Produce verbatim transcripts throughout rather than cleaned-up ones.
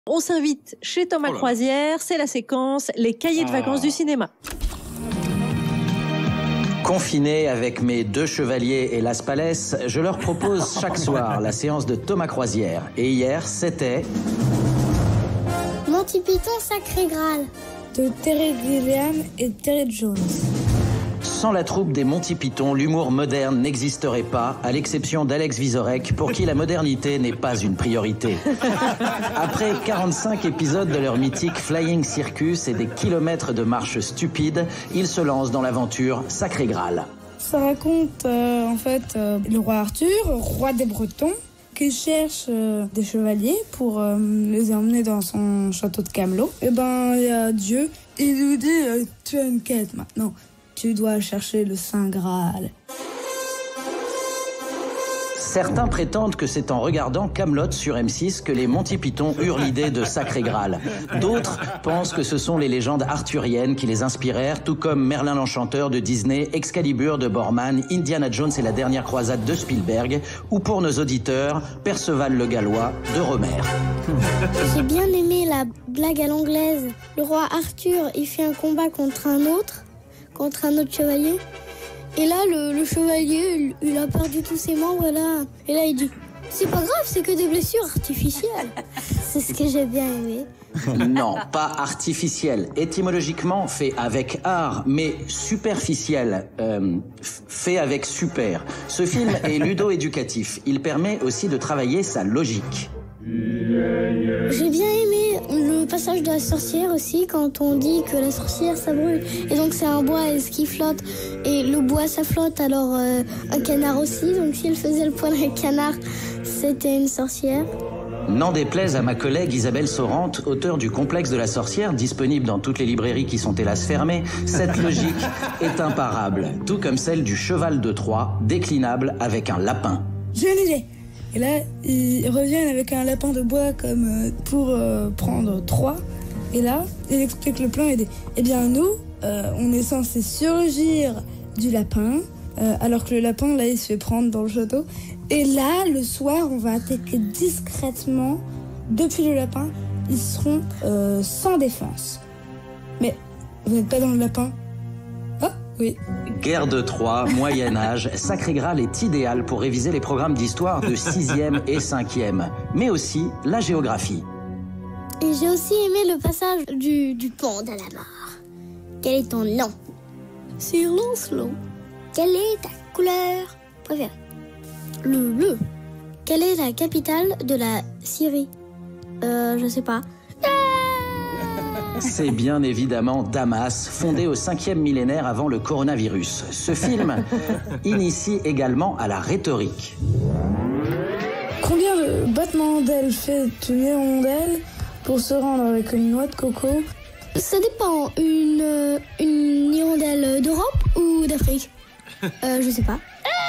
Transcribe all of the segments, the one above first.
On s'invite chez Thomas oh Croisière, c'est la séquence Les cahiers de ah. vacances du cinéma. Confiné avec mes deux chevaliers et Las Palais, je leur propose chaque soir la séance de Thomas Croisière. Et hier, c'était... Monty Python Sacré Graal de Terry Gilliam et Terry Jones. Sans la troupe des Monty Python, l'humour moderne n'existerait pas, à l'exception d'Alex Vizorek, pour qui la modernité n'est pas une priorité. Après quarante-cinq épisodes de leur mythique Flying Circus et des kilomètres de marche stupides, ils se lancent dans l'aventure Sacré Graal. Ça raconte euh, en fait euh, le roi Arthur, roi des Bretons, qui cherche euh, des chevaliers pour euh, les emmener dans son château de Camelot. Et ben il y a Dieu, il nous dit euh, tu as une quête maintenant. Tu dois chercher le Saint Graal. Certains prétendent que c'est en regardant Camelot sur M six que les Monty Python eurent l'idée de Sacré Graal. D'autres pensent que ce sont les légendes arthuriennes qui les inspirèrent, tout comme Merlin l'Enchanteur de Disney, Excalibur de Borman, Indiana Jones et la dernière croisade de Spielberg, ou pour nos auditeurs, Perceval le Gallois de Rohmer. J'ai bien aimé la blague à l'anglaise. Le roi Arthur, il fait un combat contre un autre. contre un autre chevalier. Et là, le, le chevalier, il, il a perdu tous ses membres. Et là, et là il dit, c'est pas grave, c'est que des blessures artificielles. C'est ce que j'ai bien aimé. Non, pas artificiel. Étymologiquement, fait avec art, mais superficiel. Euh, fait avec super. Ce film est ludo-éducatif. Il permet aussi de travailler sa logique. J'ai bien aimé le passage de la sorcière aussi, quand on dit que la sorcière ça brûle et donc c'est un bois et ce qui flotte et le bois ça flotte, alors euh, un canard aussi, donc si elle faisait le poids d'un canard c'était une sorcière. N'en déplaise à ma collègue Isabelle Sorante, auteure du Complexe de la sorcière, disponible dans toutes les librairies qui sont hélas fermées, cette logique est imparable, tout comme celle du cheval de Troie, déclinable avec un lapin. J'ai une idée. Et là, ils reviennent avec un lapin de bois comme euh, pour euh, prendre trois. Et là, il explique le plan et dit, eh bien nous, euh, on est censé surgir du lapin, euh, alors que le lapin, là, il se fait prendre dans le château. Et là, le soir, on va attaquer discrètement depuis le lapin. Ils seront euh, sans défense. Mais vous n'êtes pas dans le lapin ? Ah, oui. Guerre de Troie, Moyen-Âge, Sacré Graal est idéal pour réviser les programmes d'histoire de sixième et cinquième, mais aussi la géographie. Et j'ai aussi aimé le passage du, du pont de la mort. Quel est ton nom ? Sir Lancelot. Quelle est ta couleur préférée ? Le bleu. Quelle est la capitale de la Syrie ? Euh, je sais pas. C'est bien évidemment Damas, fondé au cinquième millénaire avant le coronavirus. Ce film initie également à la rhétorique. Combien de battements d'ailes fait une hirondelle pour se rendre avec une noix de coco ? Ça dépend. Une, une hirondelle d'Europe ou d'Afrique ? Euh, je sais pas.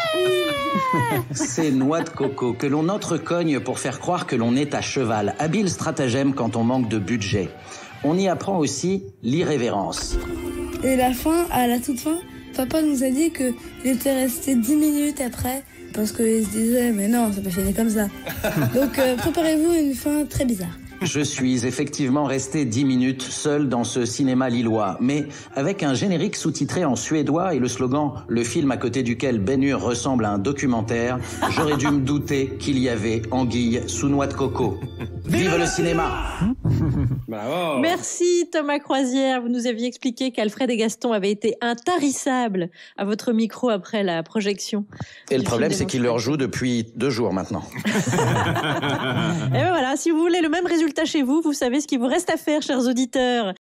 Ces noix de coco que l'on entrecogne pour faire croire que l'on est à cheval. Habile stratagème quand on manque de budget. On y apprend aussi l'irrévérence. Et la fin, à la toute fin, papa nous a dit qu'il était resté dix minutes après, parce qu'il se disait, mais non, ça peut finir comme ça. Donc euh, préparez-vous une fin très bizarre. Je suis effectivement resté dix minutes seul dans ce cinéma lillois, mais avec un générique sous-titré en suédois et le slogan « Le film à côté duquel Ben Hur ressemble à un documentaire », j'aurais dû me douter qu'il y avait anguille sous noix de coco. Vive le cinéma! Bravo. Merci Thomas Croisière, vous nous aviez expliqué qu'Alfred et Gaston avaient été intarissables à votre micro après la projection. Et le problème, c'est qu'il leur joue depuis deux jours maintenant. Et ben voilà, si vous voulez le même résultat chez vous, vous savez ce qu'il vous reste à faire, chers auditeurs.